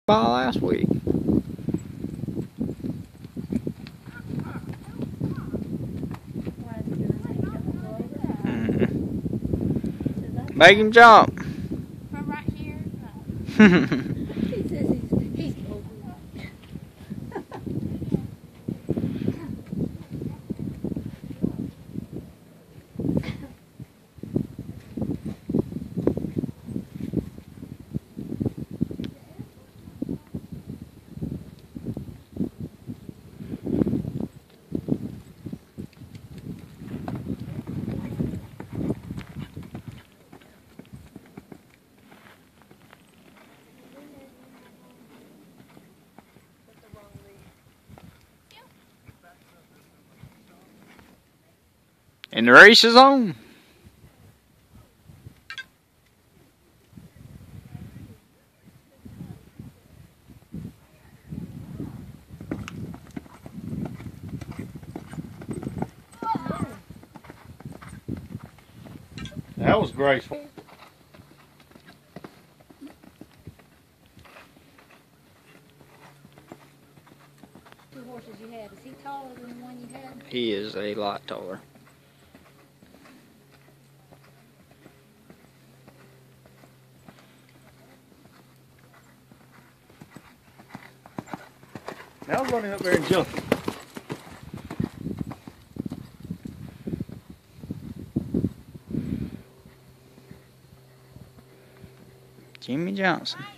by last week. Make him jump. From right here? He says he's over. And the race is on. That was graceful. Two horses you had. Is he taller than the one you had? He is a lot taller. Now I'm running up there and jumping. Jimmy Johnson.